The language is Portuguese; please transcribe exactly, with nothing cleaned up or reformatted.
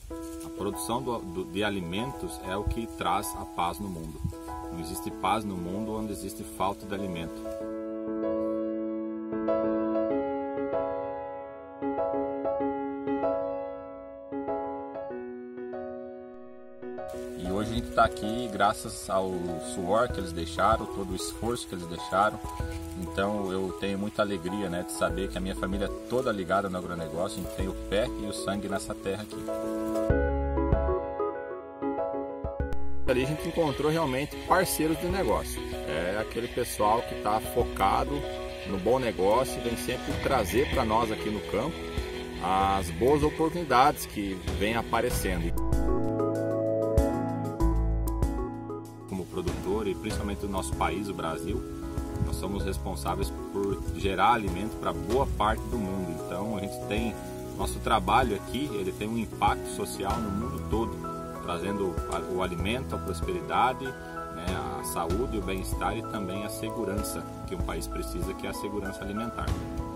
A produção do, do, de alimentos é o que traz a paz no mundo. Não existe paz no mundo onde existe falta de alimento. E hoje a gente está aqui graças ao suor que eles deixaram, todo o esforço que eles deixaram. Então eu tenho muita alegria, né, de saber que a minha família é toda ligada no agronegócio, a gente tem o pé e o sangue nessa terra aqui. Ali a gente encontrou realmente parceiros de negócio. É aquele pessoal que está focado no bom negócio e vem sempre trazer para nós aqui no campo as boas oportunidades que vêm aparecendo. Como produtor e principalmente do nosso país, o Brasil, nós somos responsáveis por gerar alimento para boa parte do mundo. Então a gente tem, nosso trabalho aqui, ele tem um impacto social no mundo todo, trazendo o alimento, a prosperidade, né, a saúde, o bem-estar e também a segurança que um país precisa, que é a segurança alimentar.